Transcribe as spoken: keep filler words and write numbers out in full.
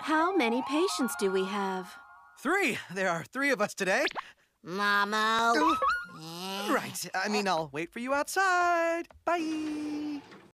How many patients do we have? Three. There are three of us today. Momo. Right. I mean, I'll wait for you outside. Bye.